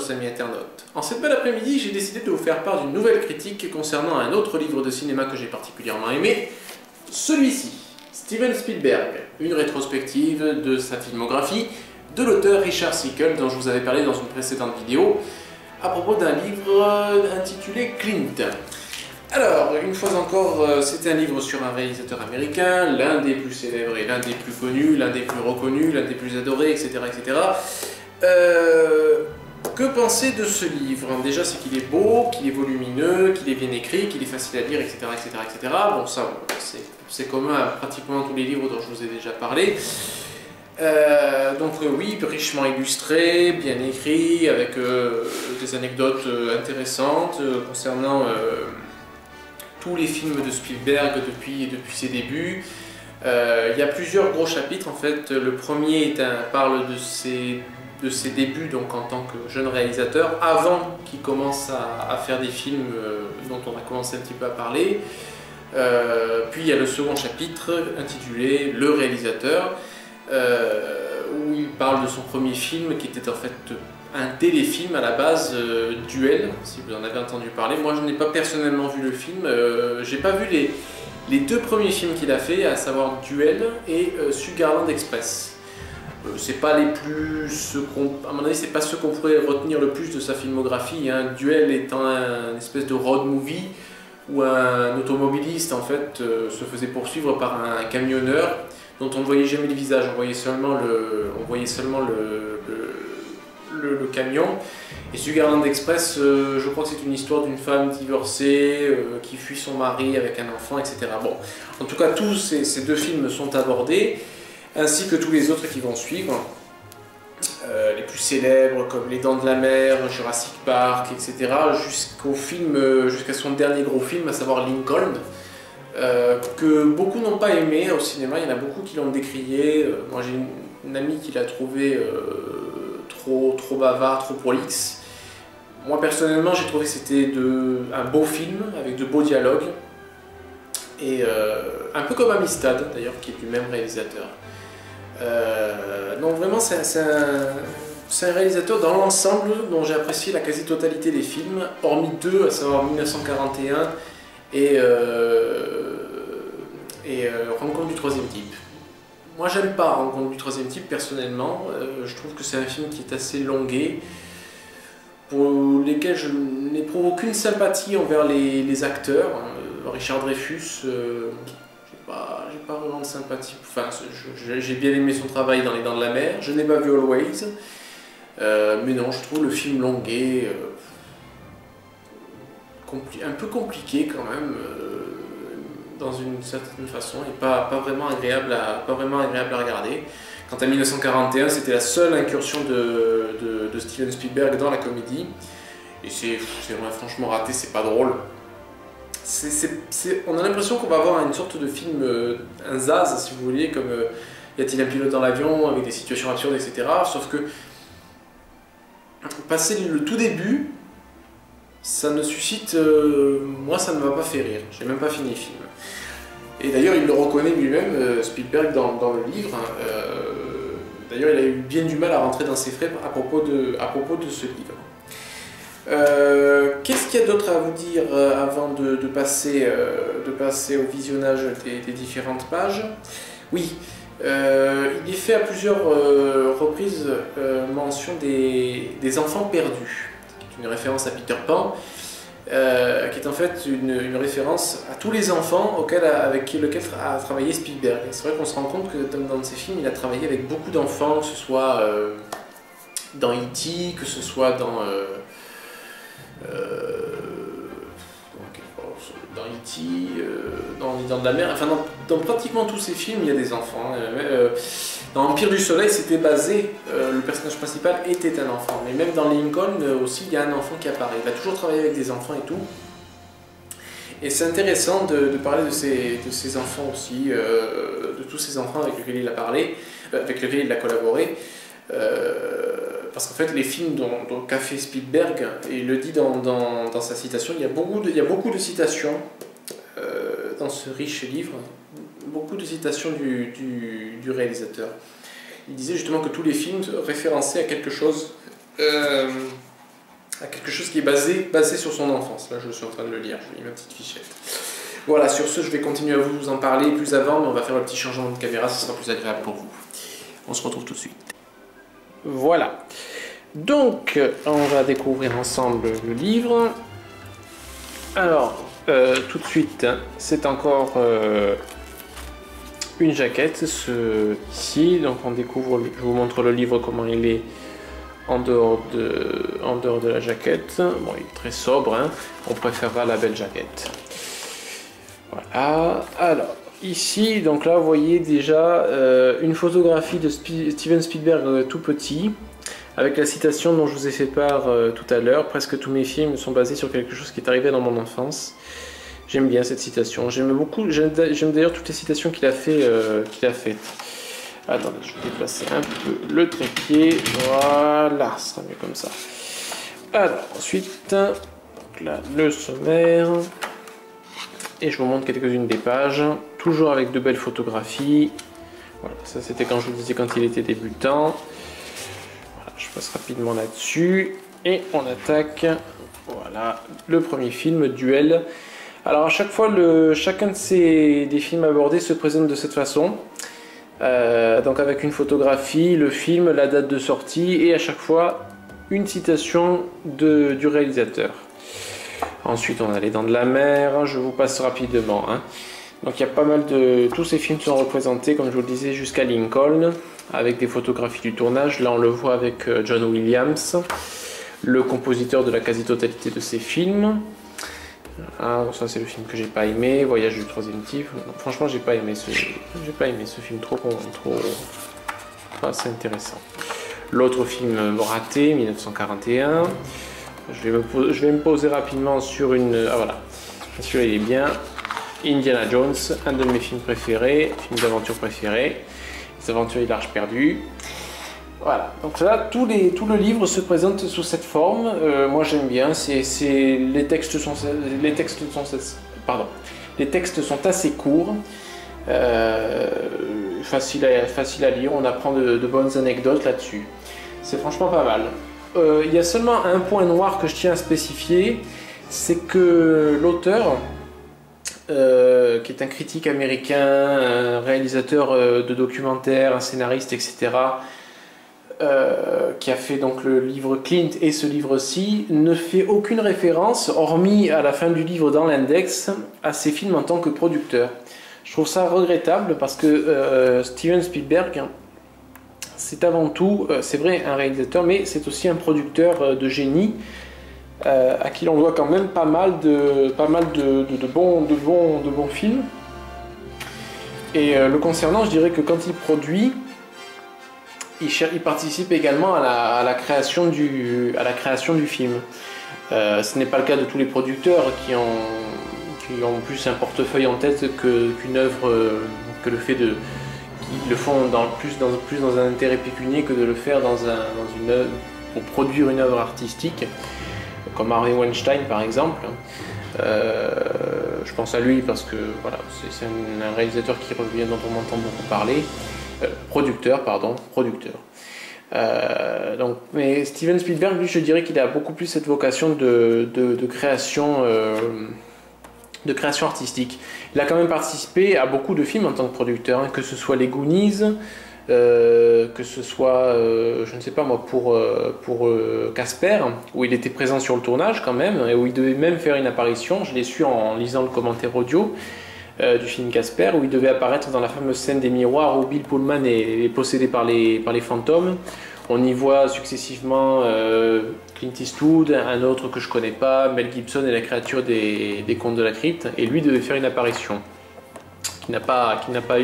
chers amis internautes. En cette belle après-midi, j'ai décidé de vous faire part d'une nouvelle critique concernant un autre livre de cinéma que j'ai particulièrement aimé, celui-ci, Steven Spielberg, une rétrospective de sa filmographie de l'auteur Richard Sickle, dont je vous avais parlé dans une précédente vidéo, à propos d'un livre intitulé Clint. Alors, une fois encore, c'est un livre sur un réalisateur américain, l'un des plus célèbres et l'un des plus connus, l'un des plus reconnus, l'un des plus adorés, etc. etc. Que penser de ce livre? Déjà, c'est qu'il est beau, qu'il est volumineux, qu'il est bien écrit, qu'il est facile à lire, etc. etc., etc. Bon, ça, c'est commun à pratiquement tous les livres dont je vous ai déjà parlé. Oui, richement illustré, bien écrit, avec des anecdotes intéressantes concernant tous les films de Spielberg depuis ses débuts. Il y a plusieurs gros chapitres en fait. Le premier parle de ses débuts donc en tant que jeune réalisateur, avant qu'il commence à faire des films dont on a commencé un petit peu à parler. Puis il y a le second chapitre intitulé Le réalisateur, où il parle de son premier film qui était en fait un téléfilm à la base, Duel, si vous en avez entendu parler. Moi je n'ai pas personnellement vu le film, j'ai pas vu les deux premiers films qu'il a fait, à savoir Duel et Sugarland Express. C'est pas les plus, à mon avis c'est pas ce qu'on pourrait retenir le plus de sa filmographie, hein. Duel étant une espèce de road movie où un automobiliste en fait se faisait poursuivre par un camionneur dont on ne voyait jamais le visage, on voyait seulement le camion. Et Sugarland Express, je crois que c'est une histoire d'une femme divorcée qui fuit son mari avec un enfant, etc. Bon, en tout cas, tous ces deux films sont abordés, ainsi que tous les autres qui vont suivre. Les plus célèbres comme Les Dents de la Mer, Jurassic Park, etc. Jusqu'à son dernier gros film, à savoir Lincoln, que beaucoup n'ont pas aimé au cinéma. Il y en a beaucoup qui l'ont décrié. Moi j'ai une amie qui l'a trouvé trop bavard, trop prolixe. Moi personnellement j'ai trouvé que c'était un beau film avec de beaux dialogues, et un peu comme Amistad d'ailleurs, qui est du même réalisateur. Donc vraiment c'est un réalisateur dans l'ensemble dont j'ai apprécié la quasi-totalité des films, hormis deux, à savoir 1941 et Rencontre du troisième type. Moi j'aime pas Rencontre du troisième type personnellement, je trouve que c'est un film qui est assez longué, pour lesquels je n'éprouve aucune sympathie envers les acteurs. Richard Dreyfuss, j'ai pas vraiment de sympathie, enfin j'ai bien aimé son travail dans Les Dents de la Mer, je n'ai pas vu Always, mais non, je trouve le film longué, un peu compliqué quand même, dans une certaine façon, et pas vraiment agréable à regarder. Quant à 1941, c'était la seule incursion de Steven Spielberg dans la comédie, et c'est franchement raté, c'est pas drôle. On a l'impression qu'on va avoir une sorte de film, un Zaz si vous voulez, comme Y a-t-il un pilote dans l'avion, avec des situations absurdes, etc. Sauf que, passer le tout début, ça ne suscite, moi ça ne m'a pas fait rire, j'ai même pas fini le film. Et d'ailleurs il le reconnaît lui-même, Spielberg, dans le livre. D'ailleurs il a eu bien du mal à rentrer dans ses frais à propos de ce livre. Qu'est-ce qu'il y a d'autre à vous dire avant de passer au visionnage des différentes pages? Oui, il est fait à plusieurs reprises mention des enfants perdus, qui est une référence à Peter Pan, qui est en fait une référence à tous les enfants avec lesquels a travaillé Spielberg. C'est vrai qu'on se rend compte que dans ses films, il a travaillé avec beaucoup d'enfants, que ce soit dans E.T., que ce soit dans E.T., dans Les Dents de la Mer, enfin dans pratiquement tous ces films il y a des enfants. Dans Empire du Soleil c'était basé, le personnage principal était un enfant, mais même dans Lincoln aussi il y a un enfant qui apparaît. Il a toujours travaillé avec des enfants et tout. Et c'est intéressant de parler de ces enfants aussi, de tous ces enfants avec lesquels il a parlé, avec lesquels il a collaboré. Parce qu'en fait, les films qu'a fait Spielberg, et il le dit dans sa citation, il y a beaucoup de citations dans ce riche livre, beaucoup de citations du réalisateur. Il disait justement que tous les films référençaient à quelque chose à quelque chose qui est basé sur son enfance. Là, je suis en train de le lire, je lis ma petite fichette. Voilà, sur ce, je vais continuer à vous en parler plus avant, mais on va faire un petit changement de caméra, ce sera plus agréable pour vous. On se retrouve tout de suite. Voilà. Donc, on va découvrir ensemble le livre. Alors, tout de suite, c'est encore une jaquette, ici. Donc, on découvre, je vous montre le livre, comment il est en dehors de la jaquette. Bon, il est très sobre, hein. On préférera la belle jaquette. Voilà. Alors, ici, donc là, vous voyez déjà une photographie de Steven Spielberg tout petit, avec la citation dont je vous ai fait part tout à l'heure. Presque tous mes films sont basés sur quelque chose qui est arrivé dans mon enfance. J'aime bien cette citation. J'aime d'ailleurs toutes les citations qu'il a faites. Attendez, je vais déplacer un peu le trépied. Voilà, ça sera mieux comme ça. Alors, ensuite, donc là, le sommaire. Et je vous montre quelques-unes des pages. Toujours avec de belles photographies. Voilà, ça c'était quand je vous disais quand il était débutant. Voilà, je passe rapidement là-dessus. Et on attaque. Voilà, le premier film, Duel. Alors à chaque fois, chacun des films abordés se présente de cette façon. Donc avec une photographie, le film, la date de sortie et à chaque fois une citation du réalisateur. Ensuite on a Les Dents de la Mer, je vous passe rapidement. Hein. Donc il y a pas mal de... Tous ces films sont représentés, comme je vous le disais, jusqu'à Lincoln, avec des photographies du tournage. Là on le voit avec John Williams, le compositeur de la quasi-totalité de ces films. Ah, ça c'est le film que j'ai pas aimé, Voyage du troisième type. Franchement j'ai pas aimé ce film, trop c'est intéressant. L'autre film raté, 1941. Je vais me poser rapidement sur une... Ah voilà, celui-là il est bien. Indiana Jones, un de mes films préférés, film d'aventure préféré. Les aventures l'Arche perdue. Voilà, donc là, tout le livre se présente sous cette forme. Moi j'aime bien, les textes sont assez courts, facile à lire, on apprend de bonnes anecdotes là-dessus. C'est franchement pas mal. Il y a seulement un point noir que je tiens à spécifier, c'est que l'auteur, qui est un critique américain, un réalisateur de documentaires, un scénariste, etc., qui a fait donc le livre Clint et ce livre-ci, ne fait aucune référence, hormis à la fin du livre dans l'index, à ses films en tant que producteur. Je trouve ça regrettable parce que Steven Spielberg, c'est avant tout, c'est vrai, un réalisateur, mais c'est aussi un producteur de génie, à qui l'on doit quand même pas mal de bons films. Et le concernant, je dirais que quand il produit, il participe également à la création du film. Ce n'est pas le cas de tous les producteurs qui ont plus un portefeuille en tête qu'une œuvre, que le fait de... qui le font plus dans un intérêt pécunier que de le faire dans une œuvre, pour produire une œuvre artistique, comme Harvey Weinstein par exemple. Je pense à lui parce que voilà, c'est un réalisateur qui revient, dont on entend beaucoup parler. Producteur. Mais Steven Spielberg, lui, je dirais qu'il a beaucoup plus cette vocation de création artistique. Il a quand même participé à beaucoup de films en tant que producteur, hein, que ce soit les Goonies, que ce soit, je ne sais pas moi, pour Casper, où il était présent sur le tournage quand même, et où il devait même faire une apparition. Je l'ai su en lisant le commentaire audio du film Casper, où il devait apparaître dans la fameuse scène des miroirs où Bill Pullman est possédé par les fantômes. On y voit successivement Clint Eastwood, un autre que je connais pas, Mel Gibson et la créature des Contes de la Crypte, et lui devait faire une apparition qui n'a pas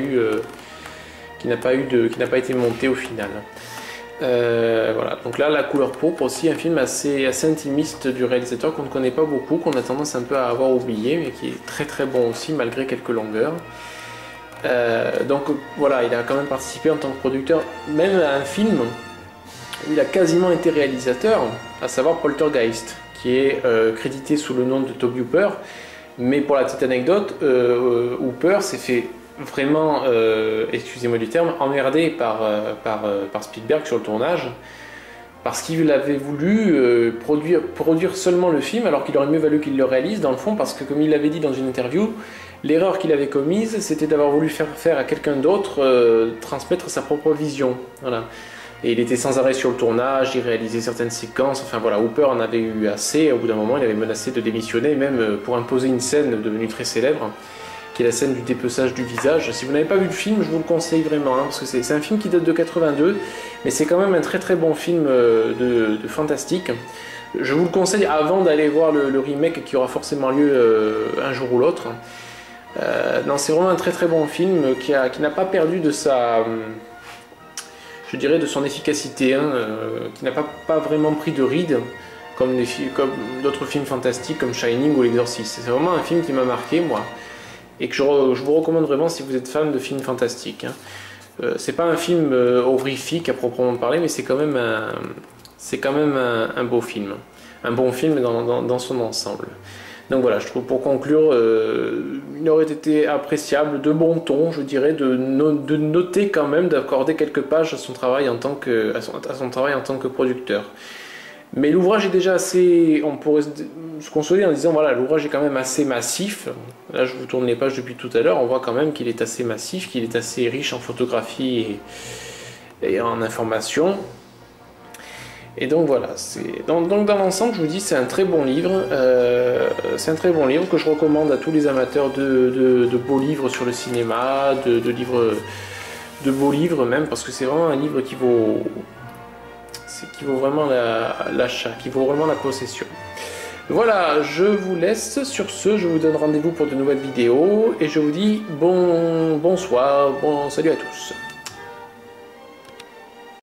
été montée au final. Voilà, donc là, La couleur pourpre aussi, un film assez intimiste du réalisateur qu'on ne connaît pas beaucoup, qu'on a tendance un peu à avoir oublié, mais qui est très très bon aussi malgré quelques longueurs. Donc voilà, il a quand même participé en tant que producteur, même à un film où il a quasiment été réalisateur, à savoir Poltergeist, qui est crédité sous le nom de Tobe Hooper. Mais pour la petite anecdote, Hooper s'est fait vraiment, excusez-moi du terme, emmerdé par Spielberg sur le tournage, parce qu'il avait voulu produire seulement le film, alors qu'il aurait mieux valu qu'il le réalise, dans le fond, parce que comme il l'avait dit dans une interview, l'erreur qu'il avait commise, c'était d'avoir voulu faire à quelqu'un d'autre transmettre sa propre vision. Voilà. Et il était sans arrêt sur le tournage, il réalisait certaines séquences, enfin voilà, Hooper en avait eu assez, au bout d'un moment il avait menacé de démissionner, même pour imposer une scène devenue très célèbre, qui est la scène du dépeçage du visage. Si vous n'avez pas vu le film, je vous le conseille vraiment, hein, parce que c'est un film qui date de 82, mais c'est quand même un très très bon film de fantastique. Je vous le conseille avant d'aller voir le remake qui aura forcément lieu un jour ou l'autre. Non, c'est vraiment un très très bon film qui n'a pas perdu de sa... je dirais de son efficacité, hein, qui n'a pas vraiment pris de ride, comme d'autres films fantastiques comme Shining ou L'Exorciste. C'est vraiment un film qui m'a marqué, moi, et que je vous recommande vraiment si vous êtes fan de films fantastiques. Hein. C'est pas un film horrifique à proprement parler, mais c'est quand même un beau film. Un bon film dans son ensemble. Donc voilà, je trouve pour conclure, il aurait été appréciable, de bon ton, je dirais, de noter quand même, d'accorder quelques pages à son travail en tant que producteur. Mais l'ouvrage est déjà assez, on pourrait se consoler en disant, voilà, l'ouvrage est quand même assez massif. Là, je vous tourne les pages depuis tout à l'heure, on voit quand même qu'il est assez massif, qu'il est assez riche en photographie et en informations. Et donc voilà, donc dans l'ensemble, je vous dis, c'est un très bon livre. C'est un très bon livre que je recommande à tous les amateurs de beaux livres sur le cinéma, de beaux livres même, parce que c'est vraiment un livre qui vaut vraiment l'achat, qui vaut vraiment la possession. Voilà, je vous laisse. Sur ce, je vous donne rendez-vous pour de nouvelles vidéos et je vous dis bonsoir, salut à tous.